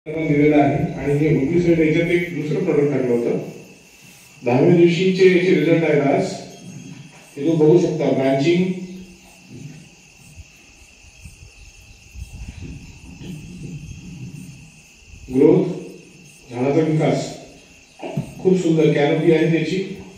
दिलेला आहे आणि हे 29 याच्यात एक दुसरं प्रोडक्ट टाकलं होतं. 10व्या दिवशीचे याचे रिझल्ट आहेत आज. हे तुम्ही बघू शकता. ब्रांचिंग, ग्रोथ, झाडाचा विकास खूप सुंदर कॅनोपी आहे त्याची.